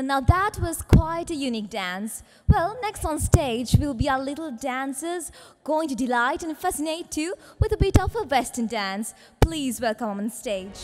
Now that was quite a unique dance. Well, next on stage will be our little dancers going to delight and fascinate you with a bit of a Western dance. Please welcome on stage.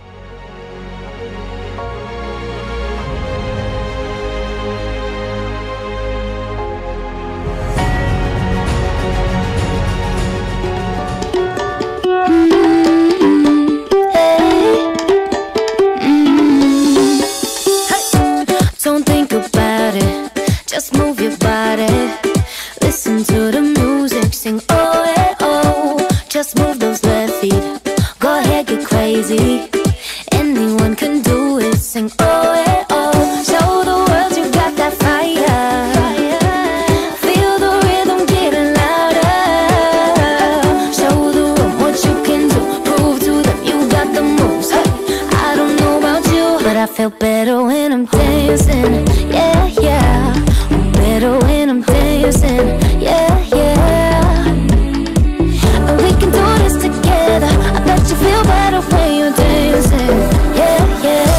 Don't think about it, just move your body. Listen to the music, sing oh yeah oh. Just move those left feet, go ahead get crazy. Anyone can do it, sing oh yeah oh. Show the world you got that fire. Feel the rhythm getting louder. Show the room what you can do, prove to them you got the moves. Hey, I don't know about you, but I feel better when I'm dancing, yeah, yeah. I'm better when I'm dancing, yeah, yeah. And we can do this together. I bet you feel better when you're dancing, yeah, yeah.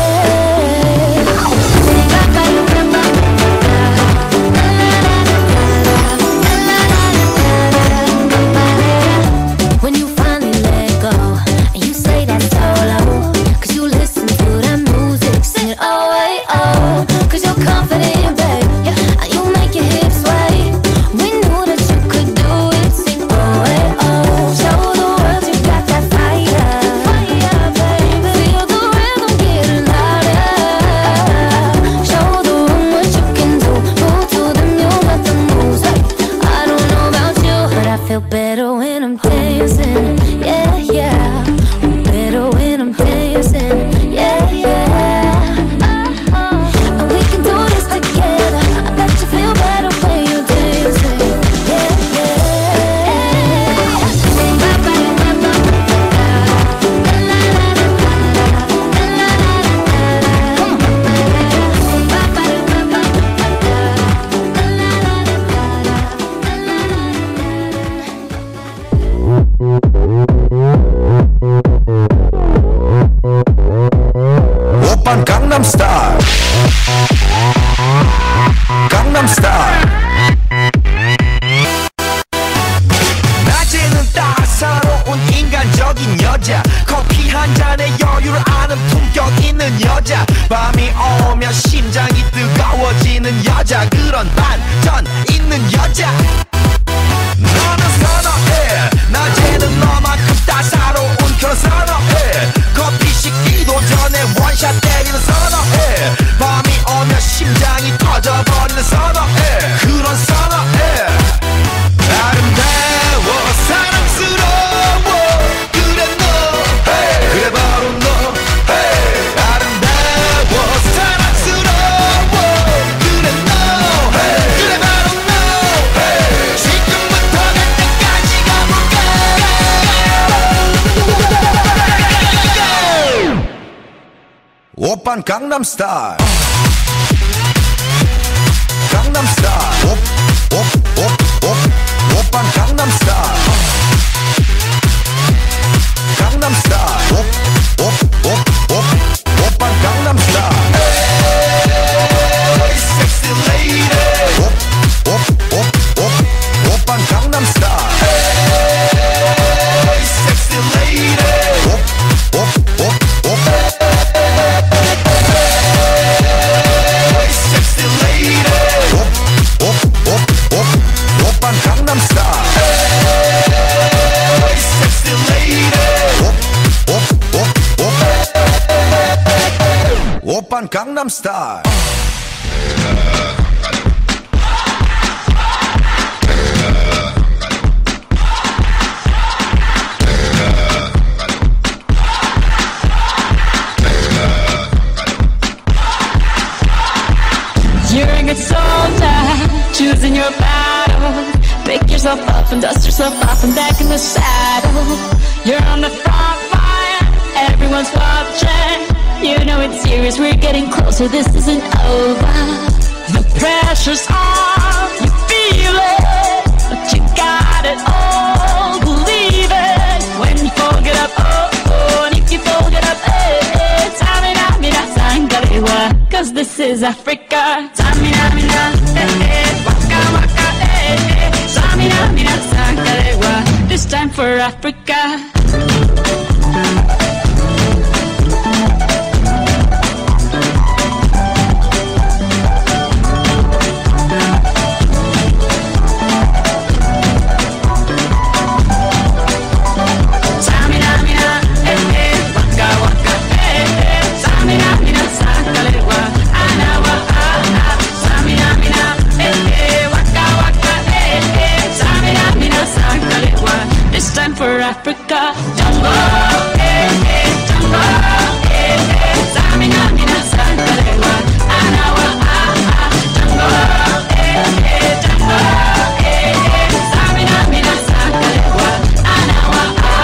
When you finally let go and you say that solo, 'cause you listen to that music, sing it oh, hey, oh. 'Cause you're confident, babe, yeah, and you make your hips sway. We knew that you could do it, sing oh, hey, oh. Show the world you got that fire, baby. Feel the rhythm getting louder. Show the room what you can do, prove to them you got the moves. Hey, I don't know about you, but I feel better when I'm dancing, yeah, yeah. I'm better when I'm dancing, yeah, yeah. And we can do this together. I bet you feel better when you're dancing, yeah, 오빤 강남스타일 강남스타일 낮에는 따사로운 인간적인 여자, 커피 한 잔에 여유를 아는 품격 있는 여자, 밤이 오면 심장이 뜨거워지는 여자, 그런 반전 있는 여자. 너는 선어해, 낮에는 너만큼 따사로운 그런 선어해. 커피 식기도 전에 원샷 때리는 선어해. 밤이 오면 심장이 터져버리는 선어해. 그런 선어해. 아름다워 사랑스러워 그래 너, hey. 그래 바로 너, hey. 아름다워 사랑스러워 그래 너, hey. 그래 바로 너, hey. 지금부터 갈 때까지 가볼까. 오빤 강남스타일 강남스타일 오빤 강남스타일 강남스타일 오빤 강남스타일 Hey sexy lady 오빤 강남스타일 Hey sexy lady sexy lady 오빤 강남스타일 sexy lady 오빤 강남스타일 You're a good soldier, choosing your battle. Pick yourself up and dust yourself off and back in the saddle. You're on the front line, everyone's watching. You know it's serious, we're getting closer, this isn't over. The pressure's on, you feel it, but you got it all, believe it. When you fold it up, oh, oh, and if you fold it up, eh, eh, time it out, me that's 'cause this is Africa. Samina, mina, waka, waka, Samina, mina, sakalewa. This time for Africa. This time for Africa. Jungle, jungle, Samina, mina, sakalewa. Anawa, jungle, jungle, Samina, mina, sakalewa. Anawa,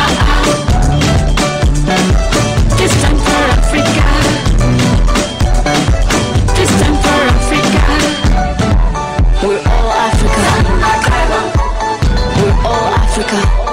this time for Africa. This time for Africa. We're all Africa. We're all Africa.